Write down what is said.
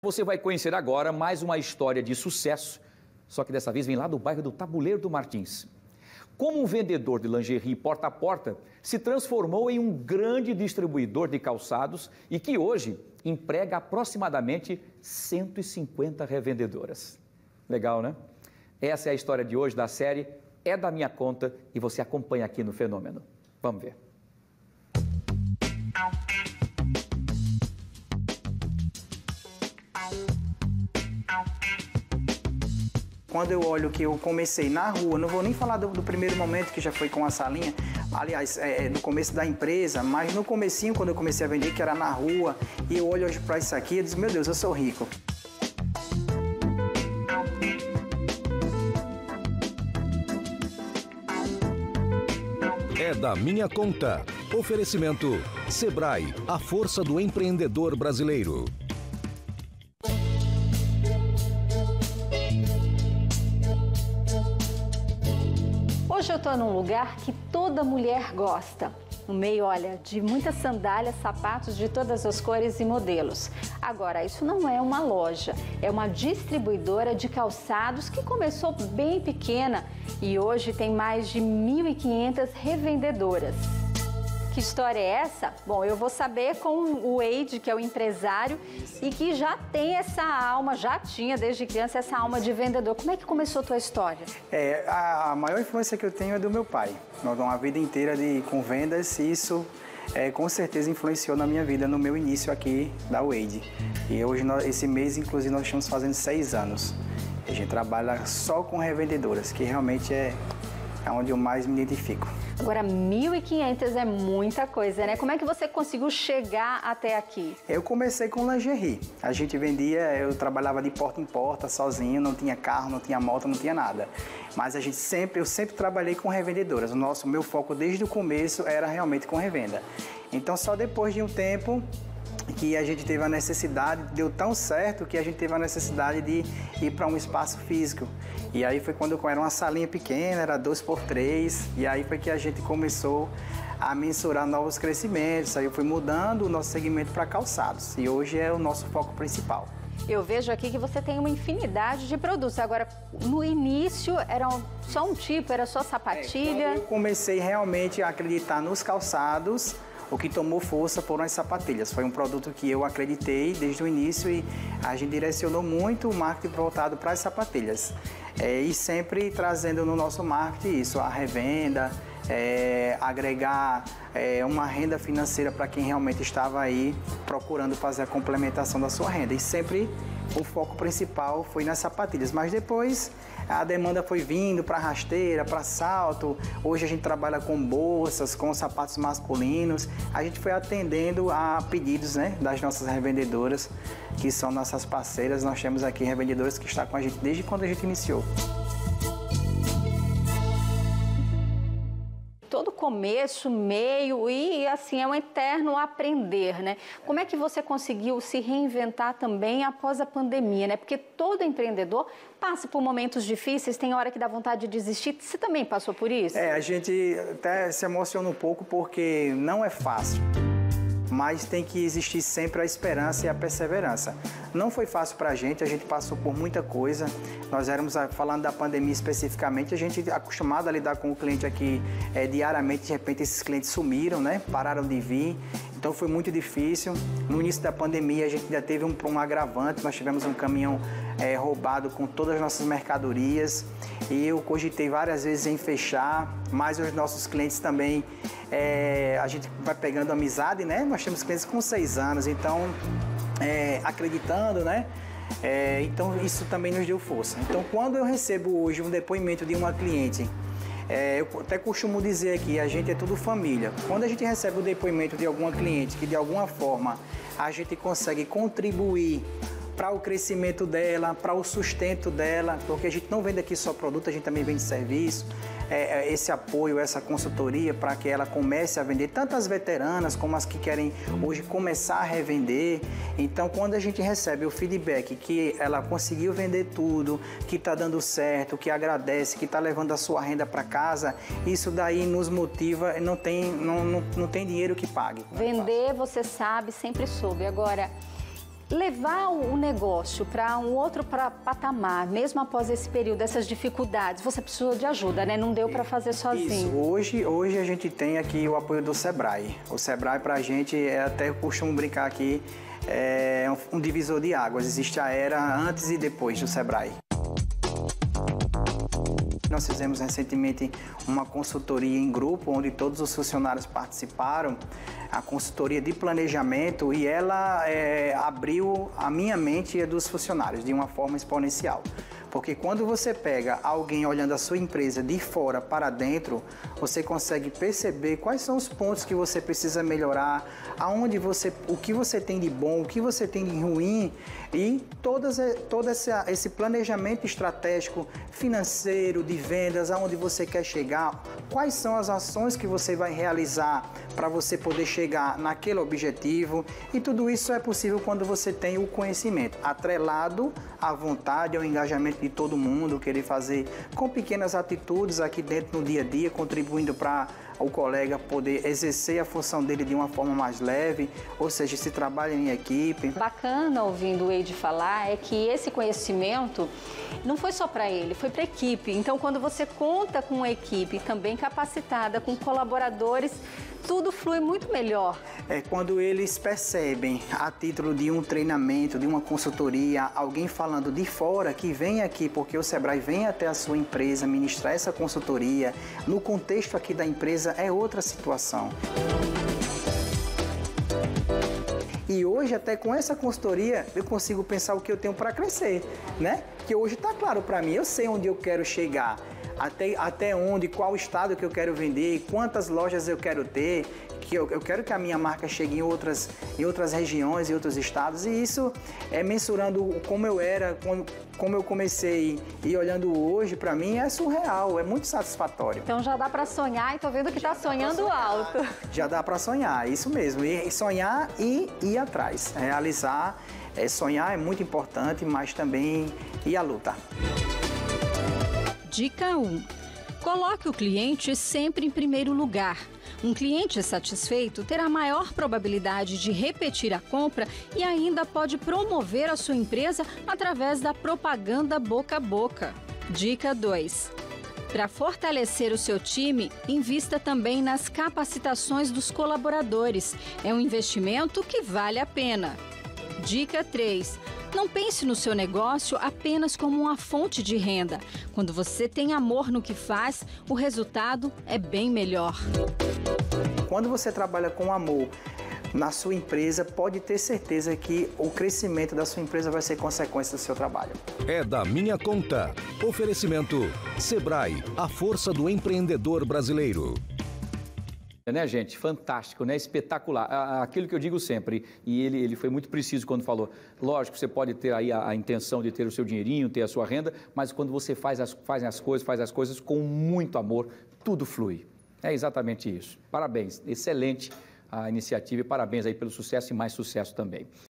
Você vai conhecer agora mais uma história de sucesso, só que dessa vez vem lá do bairro do Tabuleiro do Martins. Como um vendedor de lingerie porta a porta, se transformou em um grande distribuidor de calçados e que hoje emprega aproximadamente 150 revendedoras. Legal, né? Essa é a história de hoje da série É da Minha Conta e você acompanha aqui no Fenômeno. Vamos ver. Quando eu olho que eu comecei na rua, não vou nem falar do primeiro momento que já foi com a salinha, aliás, no começo da empresa, mas no comecinho, quando eu comecei a vender, que era na rua, e eu olho hoje para isso aqui e digo, meu Deus, eu sou rico. É da Minha Conta. Oferecimento Sebrae, a força do empreendedor brasileiro. Hoje eu estou num lugar que toda mulher gosta. No meio, olha, de muitas sandálias, sapatos de todas as cores e modelos. Agora, isso não é uma loja, é uma distribuidora de calçados que começou bem pequena e hoje tem mais de 1.500 revendedoras. Que história é essa? Bom, eu vou saber com o Eide, que é o empresário e que já tem essa alma, já tinha desde criança essa alma de vendedor. Como é que começou a tua história? A maior influência que eu tenho é do meu pai. Nós damos uma vida inteira com vendas e isso com certeza influenciou na minha vida, no meu início aqui da Wade. E hoje, esse mês, inclusive, nós estamos fazendo 6 anos. A gente trabalha só com revendedoras, que realmente é onde eu mais me identifico. Agora, 1.500 é muita coisa, né? Como é que você conseguiu chegar até aqui? Eu comecei com lingerie. A gente vendia, eu trabalhava de porta em porta, sozinho, não tinha carro, não tinha moto, não tinha nada. Mas eu sempre trabalhei com revendedoras. O meu foco desde o começo era realmente com revenda. Então, só depois de um tempo que a gente teve a necessidade, deu tão certo que a gente teve a necessidade de ir para um espaço físico. E aí foi quando era uma salinha pequena, era 2x3, e aí foi que a gente começou a mensurar novos crescimentos. Aí eu fui mudando o nosso segmento para calçados, e hoje é o nosso foco principal. Eu vejo aqui que você tem uma infinidade de produtos. Agora, no início, era só um tipo, era só sapatilha? Quando eu comecei realmente a acreditar nos calçados, o que tomou força foram as sapatilhas. Foi um produto que eu acreditei desde o início e a gente direcionou muito o marketing voltado para as sapatilhas. E sempre trazendo no nosso marketing isso, a revenda, agregar uma renda financeira para quem realmente estava aí procurando fazer a complementação da sua renda. E sempre o foco principal foi nas sapatilhas, mas depois a demanda foi vindo para rasteira, para salto. Hoje a gente trabalha com bolsas, com sapatos masculinos. A gente foi atendendo a pedidos, né, das nossas revendedoras, que são nossas parceiras. Nós temos aqui revendedoras que estão com a gente desde quando a gente iniciou. Todo começo, meio e assim é um eterno aprender, né? Como é que você conseguiu se reinventar também após a pandemia, né? Porque todo empreendedor passa por momentos difíceis, tem hora que dá vontade de desistir. Você também passou por isso? A gente até se emociona um pouco porque não é fácil. Mas tem que existir sempre a esperança e a perseverança. Não foi fácil para a gente passou por muita coisa. Nós éramos, falando da pandemia especificamente, a gente acostumado a lidar com o cliente aqui diariamente, de repente esses clientes sumiram, né? Pararam de vir. Então foi muito difícil. No início da pandemia a gente ainda teve um agravante, nós tivemos um caminhão roubado com todas as nossas mercadorias e eu cogitei várias vezes em fechar, mas os nossos clientes também, a gente vai pegando amizade, né? Nós temos clientes com 6 anos, então acreditando, né? Então isso também nos deu força. Então quando eu recebo hoje um depoimento de uma cliente, eu até costumo dizer aqui, a gente é tudo família. Quando a gente recebe o depoimento de alguma cliente que de alguma forma a gente consegue contribuir para o crescimento dela, para o sustento dela, porque a gente não vende aqui só produto, a gente também vende serviço, esse apoio, essa consultoria para que ela comece a vender, tanto as veteranas como as que querem hoje começar a revender. Então, quando a gente recebe o feedback que ela conseguiu vender tudo, que está dando certo, que agradece, que está levando a sua renda para casa, isso daí nos motiva, não tem dinheiro que pague. Vender, você sabe, sempre soube. Agora, levar o negócio para um outro patamar, mesmo após esse período, essas dificuldades, você precisou de ajuda, né? Não deu para fazer sozinho. Isso. Hoje a gente tem aqui o apoio do Sebrae. O Sebrae para a gente, até eu costumo brincar aqui, é um divisor de águas. Existe a era antes e depois do Sebrae. Nós fizemos recentemente uma consultoria em grupo, onde todos os funcionários participaram, a consultoria de planejamento, e ela abriu a minha mente e a dos funcionários de uma forma exponencial. Porque quando você pega alguém olhando a sua empresa de fora para dentro, você consegue perceber quais são os pontos que você precisa melhorar, o que você tem de bom, o que você tem de ruim, e todo esse planejamento estratégico financeiro, de vendas, aonde você quer chegar, quais são as ações que você vai realizar para você poder chegar naquele objetivo, e tudo isso é possível quando você tem o conhecimento atrelado à vontade, ao engajamento de todo mundo, querer fazer com pequenas atitudes aqui dentro no dia a dia, contribuindo para o colega poder exercer a função dele de uma forma mais leve, ou seja, se trabalha em equipe. Bacana, ouvindo o Eide falar, é que esse conhecimento não foi só para ele, foi para a equipe. Então, quando você conta com uma equipe também capacitada, com colaboradores, tudo flui muito melhor. É quando eles percebem, a título de um treinamento, de uma consultoria, alguém falando de fora que vem aqui, porque o Sebrae vem até a sua empresa ministrar essa consultoria, no contexto aqui da empresa é outra situação. E hoje, até com essa consultoria, eu consigo pensar o que eu tenho para crescer, né? Que hoje está claro para mim, eu sei onde eu quero chegar, até onde, qual estado que eu quero vender, quantas lojas eu quero ter, que eu quero que a minha marca chegue em outras regiões, em outros estados, e isso é mensurando como eu era, como eu comecei, e olhando hoje, para mim é surreal, é muito satisfatório. Então já dá para sonhar, e tô vendo que está sonhando alto. Já dá para sonhar, isso mesmo, e sonhar e ir atrás, realizar, sonhar é muito importante, mas também ir à luta. Dica 1. Coloque o cliente sempre em primeiro lugar. Um cliente satisfeito terá maior probabilidade de repetir a compra e ainda pode promover a sua empresa através da propaganda boca a boca. Dica 2. Para fortalecer o seu time, invista também nas capacitações dos colaboradores. É um investimento que vale a pena. Dica 3. Não pense no seu negócio apenas como uma fonte de renda. Quando você tem amor no que faz, o resultado é bem melhor. Quando você trabalha com amor na sua empresa, pode ter certeza que o crescimento da sua empresa vai ser consequência do seu trabalho. É da minha conta. Oferecimento Sebrae, a força do empreendedor brasileiro. Né, gente? Fantástico, né? Espetacular. Aquilo que eu digo sempre, e ele foi muito preciso quando falou, lógico, você pode ter aí a intenção de ter o seu dinheirinho, ter a sua renda, mas quando você faz as coisas com muito amor, tudo flui. É exatamente isso. Parabéns, excelente a iniciativa e parabéns aí pelo sucesso e mais sucesso também.